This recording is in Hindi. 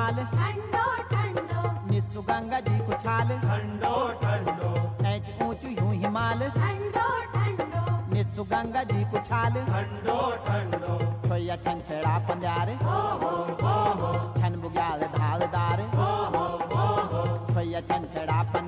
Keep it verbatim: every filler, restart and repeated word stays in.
बाल ठंडो ठंडो, निस्सु गंगा जी को छाल ठंडो ठंडो, ऐच ऊंच यूं हिमाल ठंडो ठंडो, निस्सु गंगा जी को छाल ठंडो ठंडो, छोया छन छेड़ा पंजारे हो हो हो हो, छन बुग्याल धालदार हो हो हो हो, छोया छन छेड़ा